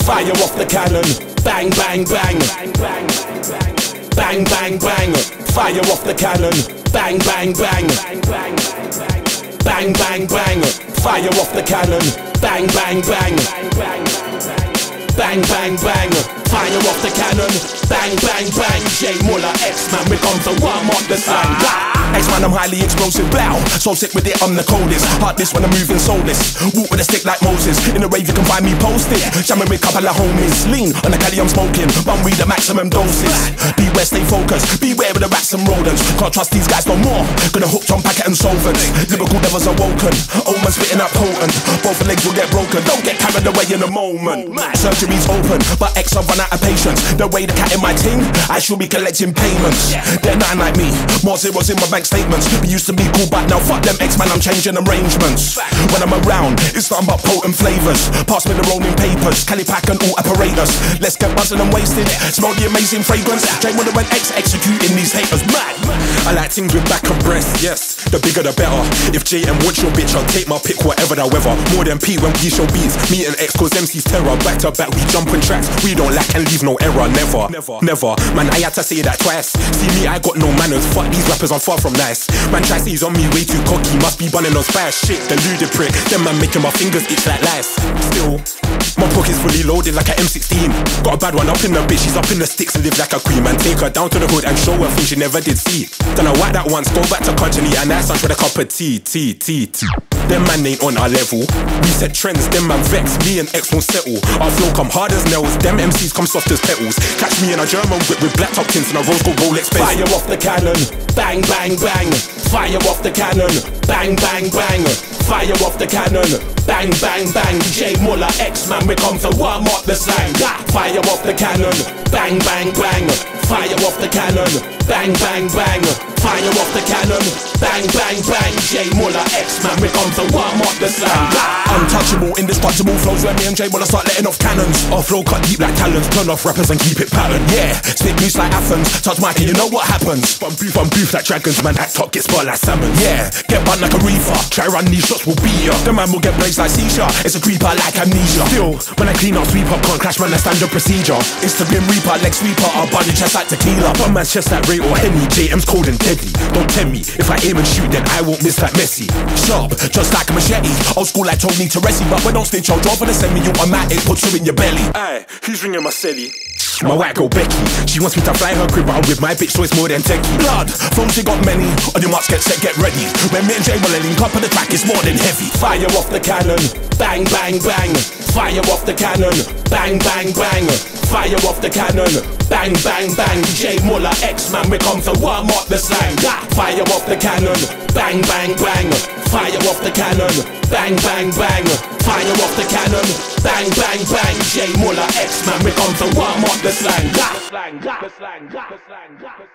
Fire off the cannon. Bang, bang, bang. Bang, bang, bang. Fire off the cannon. Bang, bang, bang. Bang, bang, bang. Fire off the cannon. Bang, bang, bang. Bang, bang, bang. Fire off the cannon. Bang, bang, bang. JMulla, Eksman, we come to warm up the sun. Eksman, I'm highly explosive, blow. So sick with it, I'm the coldest. Heartless when I'm moving soulless. Walk with a stick like Moses. In the rave you can find me posted. Jamming with a couple of homies. Lean on the caddy I'm smoking. Bum weed the maximum doses. Beware, stay focused. Beware of the rats and rodents. Can't trust these guys no more. Gonna hook on packet and solvents. Lyrical devils awoken. Omen spitting up potent. Both legs will get broken. Don't get carried away in a moment. Surgery's open, but X I've run out of patience. The way the cat in my team, I should be collecting payments. They're nothing like me. More zeros in my bank statements. We used to be cool, but now fuck them Eksman, I'm changing arrangements. When I'm around, it's nothing but potent flavors. Pass me the rolling papers, Cali pack and all apparatus. Let's get buzzing and wasted. Smell the amazing fragrance. JMulla when X executing these haters. Mad. I like things with back and breast, yes. The bigger the better. If JM wants your bitch, I'll take my pick, whatever the weather. More than P when we show beats. Me and X cause MC's terror. Back to back, we jump on tracks. We don't lack and leave no error. Never, never. Man, I had to say that twice. See me, I got no manners. Fuck these rappers, I'm far from nice. Man, try say he's on me way too cocky. Must be bunning on spare shit. Deluded prick. Them man making my fingers itch like lice. Still, my pocket's fully loaded like an M16. Got a bad one up in the bitch. She's up in the sticks and live like a queen. Man, take her down to the hood and show her things she never did see. Done a whack that once, go back to country and nice lunch with a cup of tea. Them man ain't on our level. We set trends, them man vex. Me and X won't settle. Our flow come hard as nails. Them MCs come soft as petals. Catch me in a German whip with black top tints and a rose gold Rolex base. Fire off the cannon. Bang, bang, bang. Fire off the cannon. Bang, bang, bang. Fire off the cannon. Bang, bang, bang. JMulla, Eksman, we come to warm up the slang. Fire off the cannon. Bang, bang, bang. Fire off the cannon. Bang, bang, bang. Fire off the cannon. Bang, bang, bang. JMulla, Eksman, we come to warm up the slang. Untouchable, indestructible flows when me and JMulla start letting off cannons. Our flow cut deep like talons. Turn off rappers and keep it patterned. Yeah, stick loose like Athens. Touch mic and you know what happens. Bum boof like dragons. Man, act top, get spot like salmon. Yeah, get bun like a reefer. Try run these shots, will beat ya. The man will get blazed like seizure. It's a creeper like amnesia. Still, when I clean up, sweep up, can't clash, man, that's standard procedure. It's the Grim Reaper, leg sweeper. Our body chest like tequila. One man's chest like Ray or Henny. JM's cold and deadly. Don't tempt me. If I aim and shoot, then I won't miss like Messi. Sharp, just like a machete. Old school like Tony Teresi. But we don't snitch, I'll draw for the semi-automatic. Puts you in your belly. Aye, who's ringing my celly? My white girl Becky. She wants me to fly her crib, but I'm with my bitch, so it's more than techie. Blood, phones she got many. On your marks, get set, get ready. When me and JMulla link up on the track, it's more than heavy. Fire off the cannon. Bang, bang, bang. Fire off the cannon. Bang, bang, bang. Fire off the cannon. Bang, bang, bang. JMulla, Eksman, we come to warm up the slang. Fire off the cannon. Bang, bang, bang. Fire off the cannon. Bang, bang, bang. Fire off the cannon. Bang, bang, bang. JMulla, Eksman, we come to warm up the slang.